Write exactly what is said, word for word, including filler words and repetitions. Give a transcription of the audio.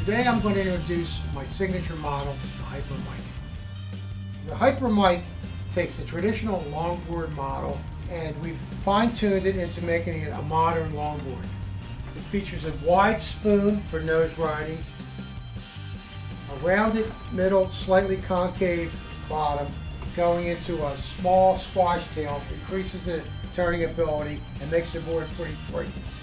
Today I'm going to introduce my signature model, the Hyper Mike. The Hyper Mike takes a traditional longboard model and we've fine-tuned it into making it a modern longboard. It features a wide spoon for nose riding, a rounded middle, slightly concave bottom going into a small squash tail, increases the turning ability and makes the board pretty free.